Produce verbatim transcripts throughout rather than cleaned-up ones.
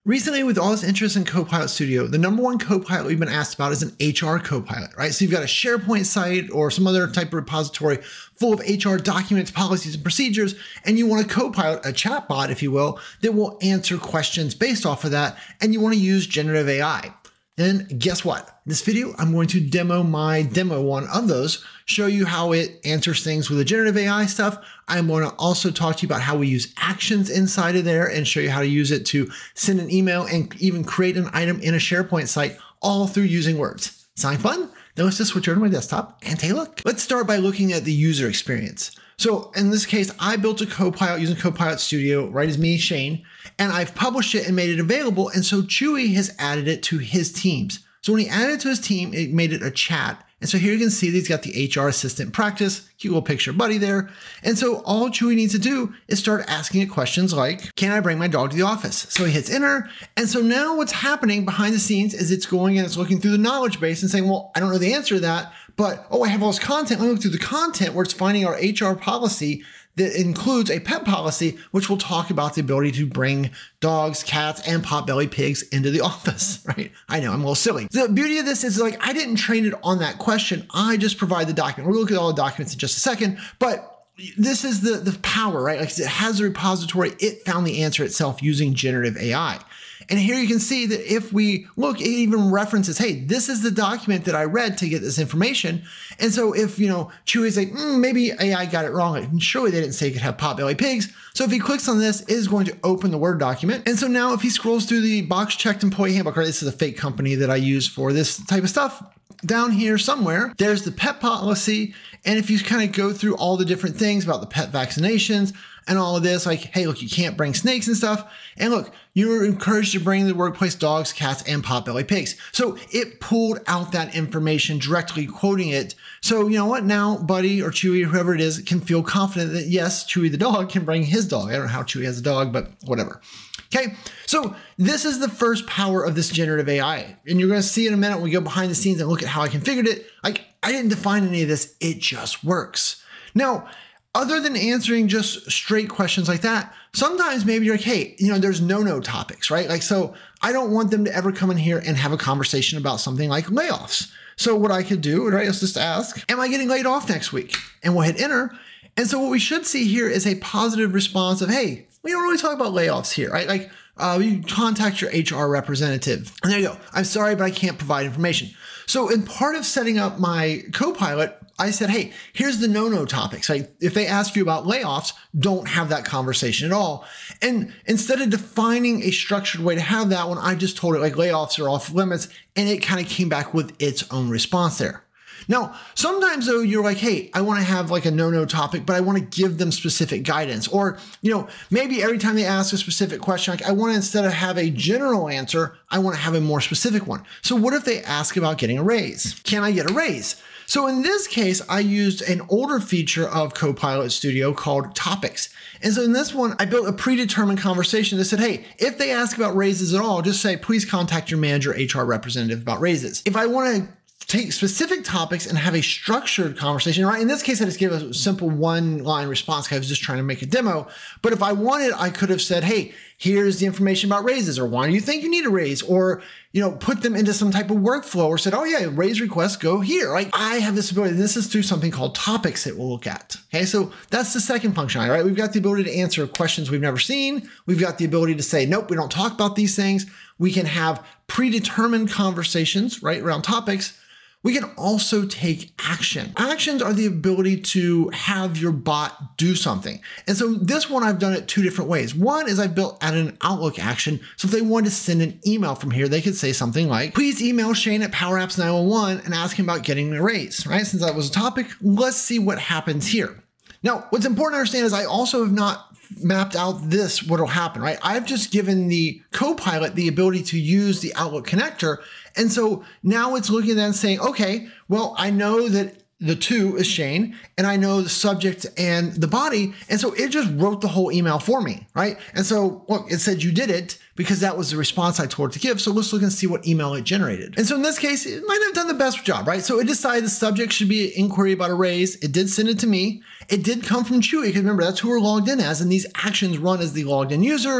Recently, with all this interest in Copilot Studio, the number one Copilot we've been asked about is an H R Copilot, right? So you've got a SharePoint site or some other type of repository full of H R documents, policies, and procedures, and you want a Copilot, a chatbot, if you will, that will answer questions based off of that, and you want to use generative A I. Then guess what? In this video, I'm going to demo my demo one of those, show you how it answers things with the generative A I stuff. I'm going to also talk to you about how we use actions inside of there and show you how to use it to send an email and even create an item in a SharePoint site, all through using words. Sound fun? Then let's just switch over to my desktop and take a look. Let's start by looking at the user experience. So in this case, I built a Copilot using Copilot Studio, right as me, Shane, and I've published it and made it available. And so Chewy has added it to his teams. So when he added it to his team, it made it a chat. And so here you can see that he's got the H R Assistant practice, cute little picture of Buddy there. And so all Chewy needs to do is start asking it questions like, can I bring my dog to the office? So he hits enter. And so now what's happening behind the scenes is it's going and it's looking through the knowledge base and saying, well, I don't know the answer to that, but oh, I have all this content. Let me look through the content where it's finding our H R policy that includes a pet policy, which will talk about the ability to bring dogs, cats, and potbelly pigs into the office, right? I know, I'm a little silly. The beauty of this is like, I didn't train it on that question. I just provide the document. We're gonna look at all the documents in just a second, but this is the, the power, right? Like it has a repository. It found the answer itself using generative A I. And here you can see that if we look, it even references, hey, this is the document that I read to get this information. And so if, you know, Chewy's like, mm, maybe A I got it wrong. Like, surely they didn't say you could have potbelly pigs. So if he clicks on this, it is going to open the Word document. And so now if he scrolls through the box checked employee handbook, right, this is a fake company that I use for this type of stuff. Down here somewhere, there's the pet policy. And if you kind of go through all the different things about the pet vaccinations and all of this, like, hey, look, you can't bring snakes and stuff. And look, you're encouraged to bring to the workplace dogs, cats, and potbelly pigs. So it pulled out that information directly quoting it. So you know what? Now Buddy or Chewy, or whoever it is, can feel confident that yes, Chewy the dog can bring his dog. I don't know how Chewy has a dog, but whatever. Okay, so this is the first power of this generative A I. And you're going to see in a minute when we go behind the scenes and look at how I configured it. Like, I didn't define any of this. It just works. Now, other than answering just straight questions like that, sometimes maybe you're like, hey, you know, there's no-no topics, right? Like, so I don't want them to ever come in here and have a conversation about something like layoffs. So what I could do, right, is just ask, am I getting laid off next week? And we'll hit enter. And so what we should see here is a positive response of, hey, we don't really talk about layoffs here, right? Like, uh, you contact your H R representative. And there you go. I'm sorry, but I can't provide information. So in part of setting up my Copilot, I said, hey, here's the no-no topics. Like if they ask you about layoffs, don't have that conversation at all. And instead of defining a structured way to have that one, I just told it like layoffs are off limits, and it kind of came back with its own response there. Now, sometimes though, you're like, hey, I want to have like a no-no topic, but I want to give them specific guidance. Or, you know, maybe every time they ask a specific question, like I want to, instead of have a general answer, I want to have a more specific one. So what if they ask about getting a raise? Can I get a raise? So in this case, I used an older feature of Copilot Studio called topics. And so in this one, I built a predetermined conversation that said, hey, if they ask about raises at all, just say, please contact your manager, H R representative about raises. If I want to take specific topics and have a structured conversation, right? In this case, I just gave a simple one line response. I was just trying to make a demo. But if I wanted, I could have said, hey, here's the information about raises, or why do you think you need a raise? Or, you know, put them into some type of workflow, or said, oh yeah, raise requests go here. Like I have this ability. This is through something called topics that we'll look at. Okay. So that's the second functionality, right? We've got the ability to answer questions we've never seen. We've got the ability to say, nope, we don't talk about these things. We can have predetermined conversations, right, around topics. We can also take action. Actions are the ability to have your bot do something. And so this one, I've done it two different ways. One is I built out an Outlook action. So if they wanted to send an email from here, they could say something like, please email Shane at Power Apps nine one one and ask him about getting a raise, right? Since that was a topic, let's see what happens here. Now, what's important to understand is I also have not mapped out this, what will happen, right? I've just given the Copilot the ability to use the Outlook connector. And so now it's looking at that and saying, okay, well, I know that the two is Shane, and I know the subject and the body. And so it just wrote the whole email for me, right? And so look, it said you did it because that was the response I told it to give. So let's look and see what email it generated. And so in this case, it might have done the best job, right? So it decided the subject should be an inquiry about a raise. It did send it to me. It did come from Chewy, because remember, that's who we're logged in as, and these actions run as the logged in user.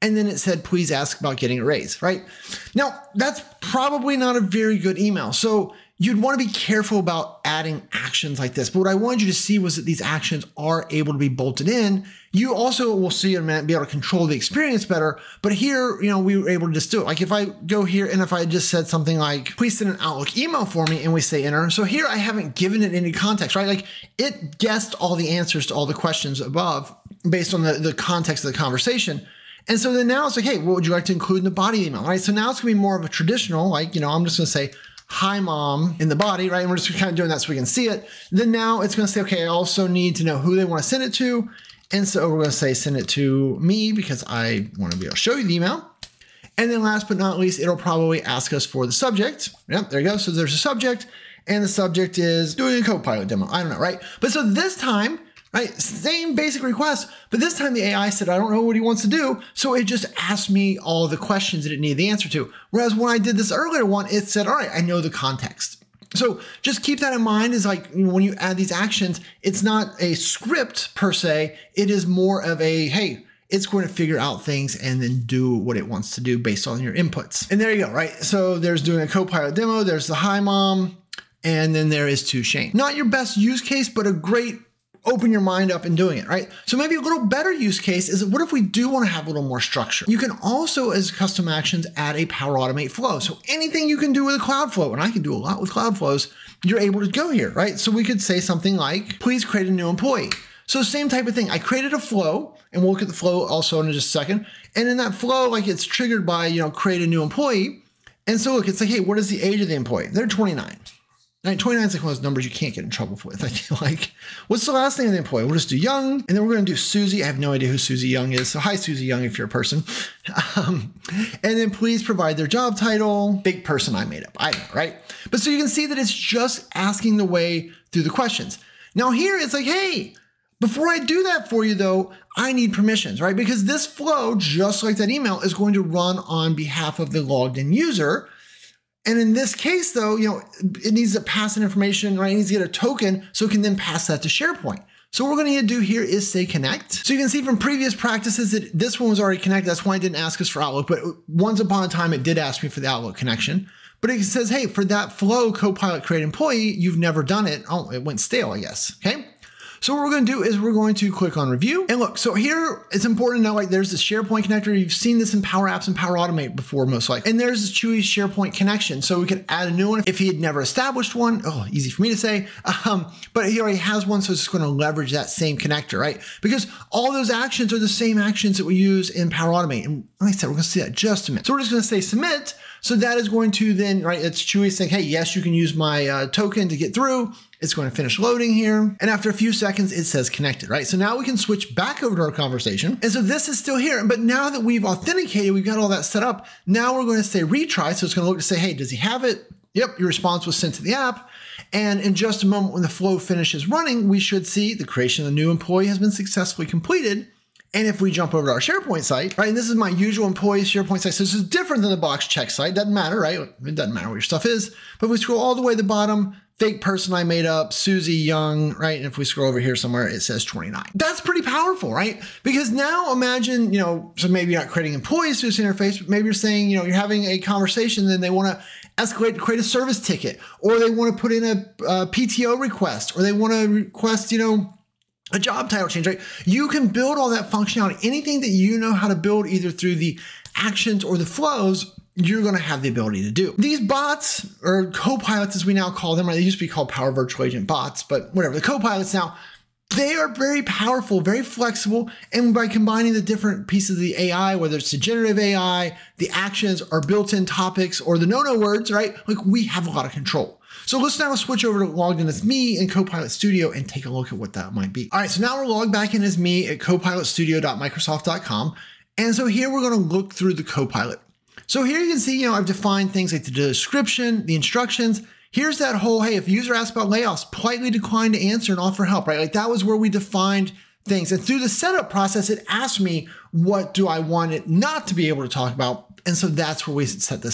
And then it said, please ask about getting a raise, right? Now, that's probably not a very good email. So you'd want to be careful about adding actions like this. But what I wanted you to see was that these actions are able to be bolted in. You also will see in a minute, be able to control the experience better. But here, you know, we were able to just do it. Like if I go here and if I just said something like, please send an Outlook email for me, and we say enter. So here I haven't given it any context, right? Like it guessed all the answers to all the questions above based on the, the context of the conversation. And so then now it's like, hey, what would you like to include in the body email, right? So now it's gonna be more of a traditional, like, you know, I'm just gonna say, hi mom in the body, right? And we're just kind of doing that so we can see it. Then now it's gonna say, okay, I also need to know who they wanna send it to. And so we're gonna say, send it to me because I wanna be able to show you the email. And then last but not least, it'll probably ask us for the subject. Yep, there you go. So there's a subject and the subject is doing a Copilot demo. I don't know, right? But so this time, right, same basic request, but this time the A I said, I don't know what he wants to do. So it just asked me all the questions that it needed the answer to. Whereas when I did this earlier one, it said, all right, I know the context. So just keep that in mind is like, you know, when you add these actions, it's not a script per se. It is more of a, hey, it's going to figure out things and then do what it wants to do based on your inputs. And there you go, right? So there's doing a Copilot demo. There's the hi mom. And then there is to Shane. Not your best use case, but a great open your mind up and doing it, right? So maybe a little better use case is what if we do want to have a little more structure? You can also, as custom actions, add a Power Automate flow. So anything you can do with a cloud flow, and I can do a lot with cloud flows, you're able to go here, right? So we could say something like, please create a new employee. So same type of thing. I created a flow, and we'll look at the flow also in just a second. And in that flow, like it's triggered by, you know, create a new employee. And so look, it's like, hey, what is the age of the employee? They're twenty-nine. Right, twenty-nine is like one of those numbers you can't get in trouble with, I feel like. What's the last name of the employee? We'll just do Young, and then we're going to do Susie. I have no idea who Susie Young is. So hi, Susie Young, if you're a person. Um, and then please provide their job title. Big person I made up. I don't know, right? But so you can see that it's just asking the way through the questions. Now here it's like, hey, before I do that for you though, I need permissions, right? Because this flow, just like that email, is going to run on behalf of the logged in user. And in this case, though, you know, it needs to pass in information, right? It needs to get a token so it can then pass that to SharePoint. So what we're going to do here is say connect. So you can see from previous practices that this one was already connected. That's why it didn't ask us for Outlook. But once upon a time, it did ask me for the Outlook connection. But it says, hey, for that flow Copilot create employee, you've never done it. Oh, it went stale, I guess. Okay. So what we're going to do is we're going to click on review. And look, so here it's important to know, like there's this SharePoint connector. You've seen this in Power Apps and Power Automate before, most likely. And there's this Chewy SharePoint connection. So we could add a new one if he had never established one. Oh, easy for me to say. Um, but he already has one. So it's just going to leverage that same connector, right? Because all those actions are the same actions that we use in Power Automate. And like I said, we're going to see that in just a minute. So we're just going to say submit. So that is going to then, right, it's Chewy saying, hey, yes, you can use my uh, token to get through. It's going to finish loading here. And after a few seconds, it says connected, right? So now we can switch back over to our conversation. And so this is still here. But now that we've authenticated, we've got all that set up. Now we're going to say retry. So it's going to look to say, hey, does he have it? Yep, your response was sent to the app. And in just a moment, when the flow finishes running, we should see the creation of the new employee has been successfully completed. And if we jump over to our SharePoint site, right, and this is my usual employee SharePoint site. So this is different than the box check site. Doesn't matter, right? It doesn't matter what your stuff is. But if we scroll all the way to the bottom, fake person I made up, Susie Young, right? And if we scroll over here somewhere, it says twenty-nine. That's pretty powerful, right? Because now imagine, you know, so maybe you're not creating employees through this interface, but maybe you're saying, you know, you're having a conversation, then they want to escalate to create a service ticket, or they want to put in a, a P T O request, or they want to request, you know, a job title change, right? You can build all that functionality. Anything that you know how to build either through the actions or the flows, you're going to have the ability to do. These bots, or copilots as we now call them, right? They used to be called Power Virtual Agent bots, but whatever. The copilots now, they are very powerful, very flexible. And by combining the different pieces of the A I, whether it's the generative A I, the actions, or built-in topics, or the no-no words, right? Like we have a lot of control. So let's now switch over to logged in as me in Copilot Studio and take a look at what that might be. All right, so now we're logged back in as me at copilot studio dot microsoft dot com. And so here we're going to look through the Copilot. So here you can see, you know, I've defined things like the description, the instructions. Here's that whole, hey, if user asks about layoffs, politely decline to answer and offer help, right? Like that was where we defined things. And through the setup process, it asked me, what do I want it not to be able to talk about? And so that's where we set this up.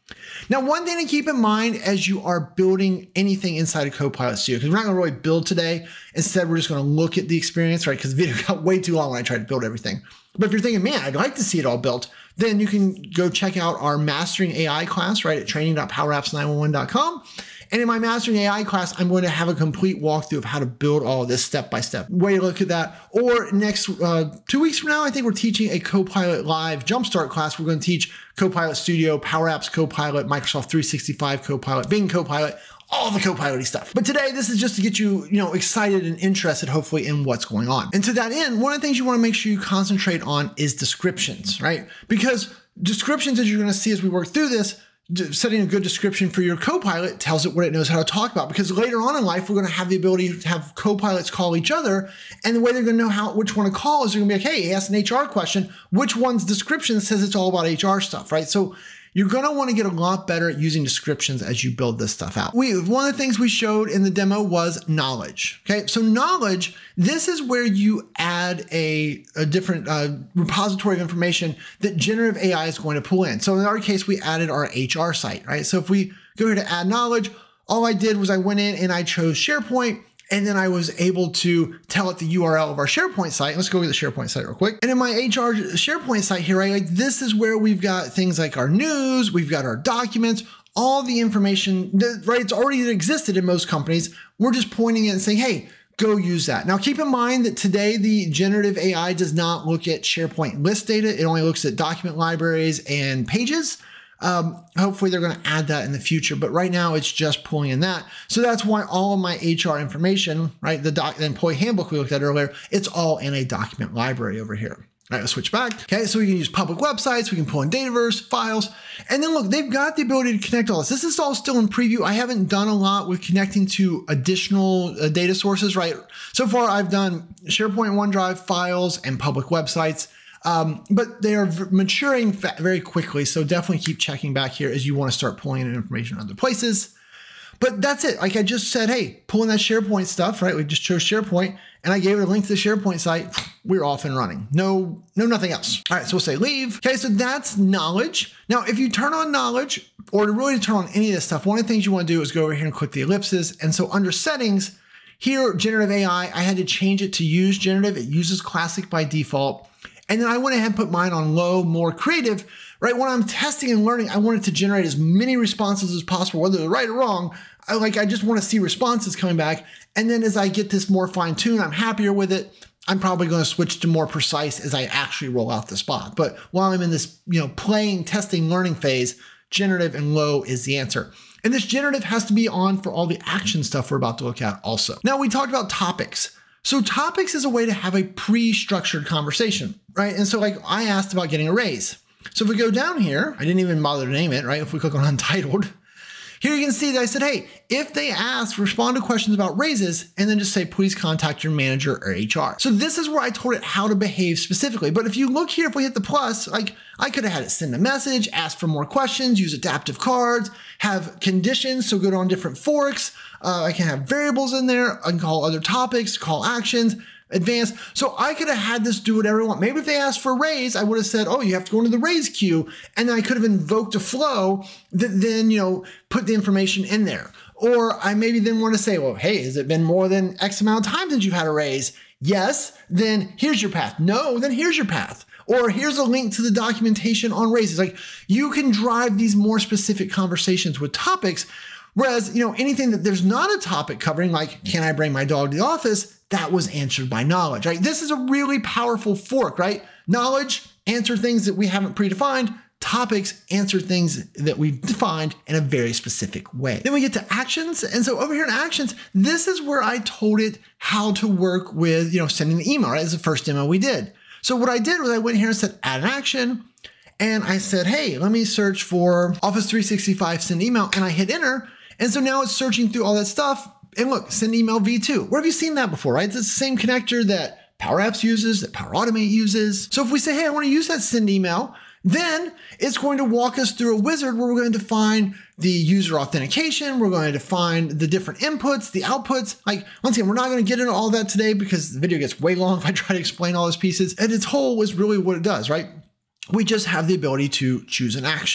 Now, one thing to keep in mind as you are building anything inside of Copilot Studio, because we're not going to really build today. Instead, we're just going to look at the experience, right? Because the video got way too long when I tried to build everything. But if you're thinking, man, I'd like to see it all built, then you can go check out our Mastering A I class, right, at training dot power apps nine one one dot com. And in my Mastering A I class, I'm going to have a complete walkthrough of how to build all of this step-by-step. Way to look at that. Or next, uh, two weeks from now, I think we're teaching a Copilot Live Jumpstart class. We're going to teach Copilot Studio, Power Apps Copilot, Microsoft three sixty-five Copilot, Bing Copilot, all the Copilot-y stuff. But today, this is just to get you, you know, excited and interested, hopefully, in what's going on. And to that end, one of the things you want to make sure you concentrate on is descriptions, right? Because descriptions, as you're going to see as we work through this, setting a good description for your Copilot tells it what it knows how to talk about. Because later on in life, we're going to have the ability to have Copilots call each other. And the way they're going to know how which one to call is they're going to be like, hey, he asked an H R question. Which one's description says it's all about H R stuff, right? So you're going to want to get a lot better at using descriptions as you build this stuff out. We, one of the things we showed in the demo was knowledge. Okay, so knowledge, this is where you add a, a different uh, repository of information that generative A I is going to pull in. So in our case, we added our H R site, right? So if we go here to add knowledge, all I did was I went in and I chose SharePoint. And then I was able to tell it the U R L of our SharePoint site. Let's go to the SharePoint site real quick. And in my H R SharePoint site here, right, like this is where we've got things like our news, we've got our documents, all the information that, right, it's already existed in most companies. We're just pointing it and saying, hey, go use that. Now, keep in mind that today the generative A I does not look at SharePoint list data. It only looks at document libraries and pages. Um, hopefully they're going to add that in the future, but right now it's just pulling in that. So that's why all of my H R information, right, the, doc, the employee handbook we looked at earlier, it's all in a document library over here. All right, let's switch back. Okay, so we can use public websites, we can pull in Dataverse, files, and then look, they've got the ability to connect all this. This is all still in preview. I haven't done a lot with connecting to additional uh, data sources, right? So far, I've done SharePoint, OneDrive, files, and public websites. Um, but they are maturing very quickly. So definitely keep checking back here as you want to start pulling in information in other places. But that's it. Like I just said, hey, pulling that SharePoint stuff, right? We just chose SharePoint and I gave it a link to the SharePoint site. We're off and running. No, no, nothing else. All right, so we'll say leave. Okay, so that's knowledge. Now, if you turn on knowledge or to really turn on any of this stuff, one of the things you want to do is go over here and click the ellipses. And so under settings, here, generative A I, I had to change it to use generative. It uses classic by default. And then I went ahead and put mine on low, more creative, right? When I'm testing and learning, I want it to generate as many responses as possible, whether they're right or wrong. I like, I just want to see responses coming back. And then as I get this more fine-tuned, I'm happier with it. I'm probably going to switch to more precise as I actually roll out the spot. But while I'm in this, you know, playing, testing, learning phase, generative and low is the answer. And this generative has to be on for all the action stuff we're about to look at also. Now we talked about topics. So topics is a way to have a pre-structured conversation, right? And so like I asked about getting a raise. So if we go down here, I didn't even bother to name it, right? If we click on untitled, here you can see that I said, hey, if they ask, respond to questions about raises, and then just say, please contact your manager or H R. So this is where I told it how to behave specifically. But if you look here, if we hit the plus, like I could have had it send a message, ask for more questions, use adaptive cards, have conditions, so go on different forks. Uh, I can have variables in there. I can call other topics, call actions, advanced. So I could have had this do whatever I want. Maybe if they asked for a raise, I would have said, oh, you have to go into the raise queue. And then I could have invoked a flow that then, you know, put the information in there. Or I maybe then want to say, well, hey, has it been more than X amount of time since you've had a raise? Yes, then here's your path. No, then here's your path. Or here's a link to the documentation on raises. Like you can drive these more specific conversations with topics. Whereas, you know, anything that there's not a topic covering, like, can I bring my dog to the office? That was answered by knowledge, right? This is a really powerful fork, right? Knowledge, answer things that we haven't predefined. Topics, answer things that we've defined in a very specific way. Then we get to actions. And so over here in actions, this is where I told it how to work with, you know, sending the email, right? This is the first demo we did. So what I did was I went here and said, add an action. And I said, hey, let me search for Office three sixty-five send email. And I hit enter. And so now it's searching through all that stuff. And look, send email V two. Where have you seen that before, right? It's the same connector that Power Apps uses, that Power Automate uses. So if we say, hey, I want to use that send email, then it's going to walk us through a wizard where we're going to define the user authentication. We're going to define the different inputs, the outputs. Like, once again, we're not going to get into all that today because the video gets way long if I try to explain all those pieces. At its whole is really what it does, right? We just have the ability to choose an action.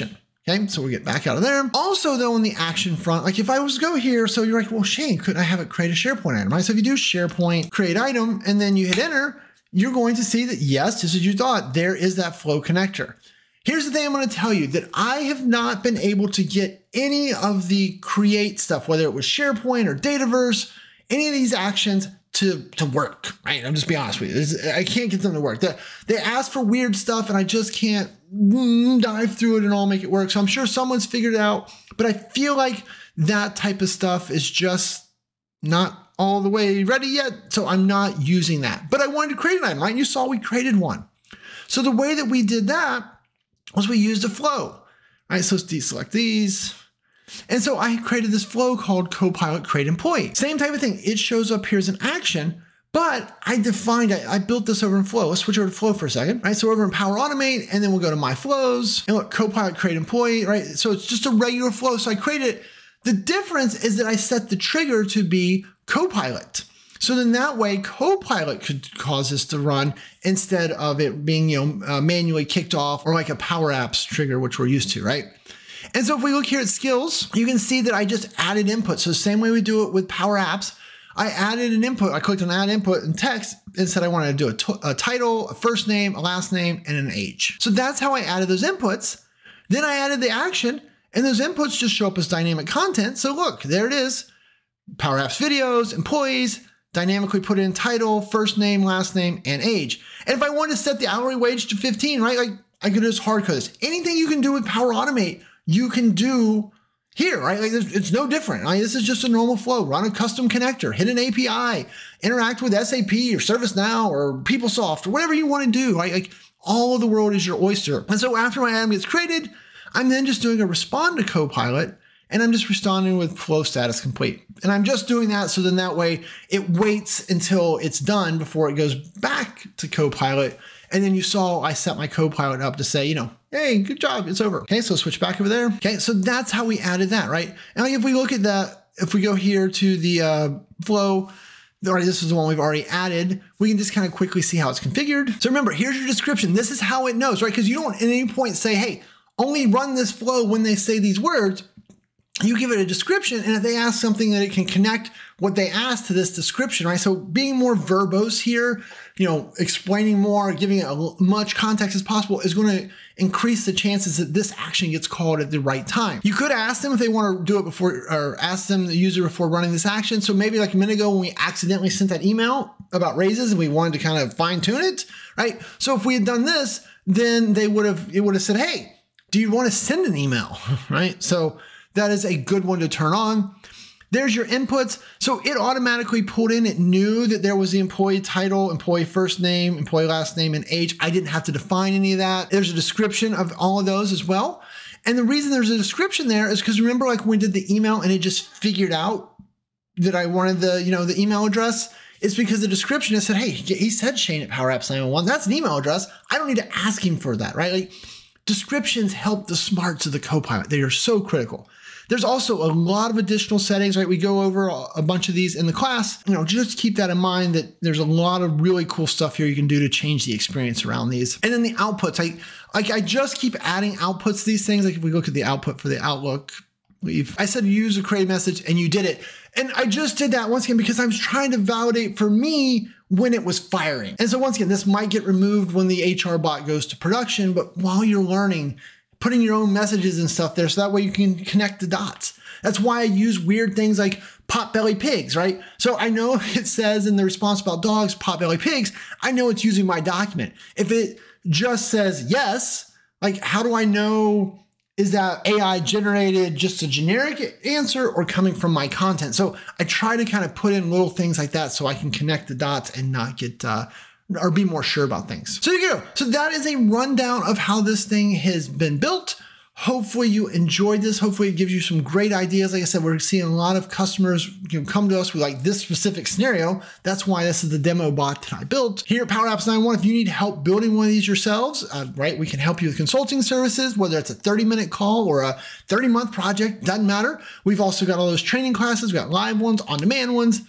Okay, so we get back out of there. Also though, on the action front, like if I was to go here, so you're like, well, Shane, couldn't I have it create a SharePoint item, right? So if you do SharePoint create item, and then you hit enter, you're going to see that yes, just as you thought, there is that flow connector. Here's the thing I'm going to tell you, that I have not been able to get any of the create stuff, whether it was SharePoint or Dataverse, any of these actions to, to work, right? I'm just being honest with you. It's, I can't get them to work. They, they ask for weird stuff and I just can't mm, dive through it and all make it work. So I'm sure someone's figured it out, but I feel like that type of stuff is just not all the way ready yet. So I'm not using that, but I wanted to create an item, right? And you saw we created one. So the way that we did that was we used a flow, right? So let's deselect these. And so I created this flow called Copilot Create Employee. Same type of thing. It shows up here as an action, but I defined, I, I built this over in Flow. Let's switch over to Flow for a second, right? So over in Power Automate, and then we'll go to My Flows, and look, Copilot Create Employee, right? So it's just a regular flow. So I created it. The difference is that I set the trigger to be Copilot. So then that way, Copilot could cause this to run instead of it being, you know, uh, manually kicked off, or like a Power Apps trigger, which we're used to, right? And so if we look here at skills, you can see that I just added input. So the same way we do it with Power Apps, I added an input. I clicked on add input and text and said I wanted to do a, a title, a first name, a last name, and an age. So that's how I added those inputs. Then I added the action, and those inputs just show up as dynamic content. So look, there it is. Power Apps videos, employees, dynamically put in title, first name, last name, and age. And if I wanted to set the hourly wage to fifteen, right? Like I could just hard code this. Anything you can do with Power Automate, you can do here, right? Like it's no different. I mean, this is just a normal flow. Run a custom connector, hit an A P I, interact with S A P or ServiceNow or PeopleSoft or whatever you want to do, right? Like all of the world is your oyster. And so after my item gets created, I'm then just doing a respond to Copilot, and I'm just responding with flow status complete. And I'm just doing that so then that way it waits until it's done before it goes back to Copilot. And then you saw I set my Copilot up to say, you know, hey, good job, it's over. Okay, so switch back over there. Okay, so that's how we added that, right? And like if we look at that, if we go here to the uh, flow, all right, this is the one we've already added. We can just kind of quickly see how it's configured. So remember, here's your description. This is how it knows, right? Because you don't at any point say, hey, only run this flow when they say these words. You give it a description, and if they ask something that it can connect what they ask to this description, right? So being more verbose here, you know, explaining more, giving it as much context as possible is going to increase the chances that this action gets called at the right time. You could ask them if they want to do it before, or ask them, the user, before running this action. So maybe like a minute ago when we accidentally sent that email about raises and we wanted to kind of fine tune it, right? So if we had done this, then they would have, it would have said, hey, do you want to send an email, right? So that is a good one to turn on. There's your inputs. So it automatically pulled in, it knew that there was the employee title, employee first name, employee last name, and age. I didn't have to define any of that. There's a description of all of those as well. And the reason there's a description there is because remember like when we did the email and it just figured out that I wanted the, you know, the email address? It's because the description has said, hey, he said Shane at Power Apps nine one one. That's an email address. I don't need to ask him for that, right? Like descriptions help the smarts of the Copilot. They are so critical. There's also a lot of additional settings, right? We go over a bunch of these in the class. You know, just keep that in mind that there's a lot of really cool stuff here you can do to change the experience around these. And then the outputs, I like I just keep adding outputs to these things. Like if we look at the output for the Outlook, we've I said use a create message and you did it. And I just did that once again because I was trying to validate for me when it was firing. And so once again, this might get removed when the H R bot goes to production, but while you're learning, putting your own messages and stuff there so that way you can connect the dots. That's why I use weird things like potbelly pigs, right? So I know it says in the response about dogs, potbelly pigs, I know it's using my document. If it just says yes, like how do I know, is that A I generated just a generic answer or coming from my content? So I try to kind of put in little things like that so I can connect the dots and not get, uh, or be more sure about things. So there you go. So that is a rundown of how this thing has been built. Hopefully you enjoyed this. Hopefully it gives you some great ideas. Like I said, we're seeing a lot of customers, you know, come to us with like this specific scenario. That's why this is the demo bot that I built. Here at Power Apps nine one one, if you need help building one of these yourselves, uh, right, we can help you with consulting services, whether it's a thirty minute call or a thirty month project, doesn't matter. We've also got all those training classes. We got live ones, on-demand ones.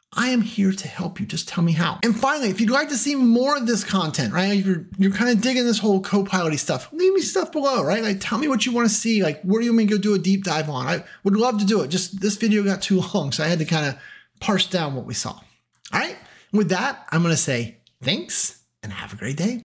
I am here to help you. Just tell me how. And finally, if you'd like to see more of this content, right? If you're, you're kind of digging this whole Copilot stuff, leave me stuff below, right? Like tell me what you want to see. Like where do you want me to go do a deep dive on? I would love to do it. Just this video got too long, so I had to kind of parse down what we saw. All right. With that, I'm going to say thanks and have a great day.